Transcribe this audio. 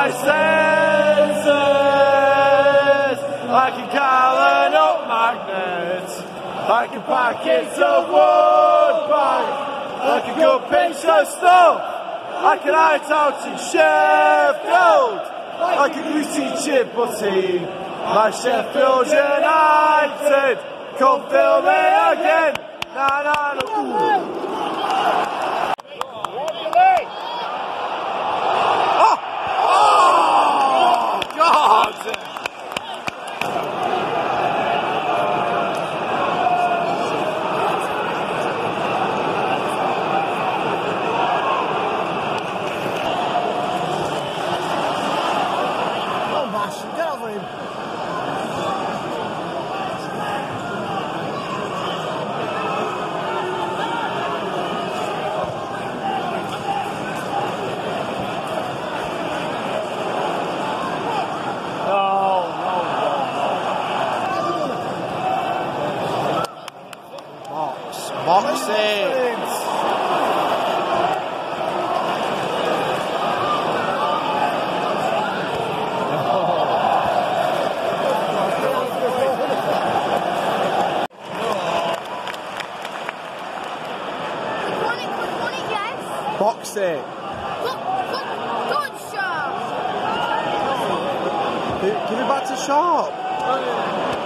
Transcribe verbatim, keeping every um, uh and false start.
my senses. I can gallon up magnets, like a packets of wood pipe, like a good piece of stuff. I can hide out in Sheffield, like a greasy chip butty. My Sheffield United, come fill me again. Nah, nah, nah. Oh! Oh! God! Get over him. Box, box it. Box it. Good shot. Give it back to Sharp.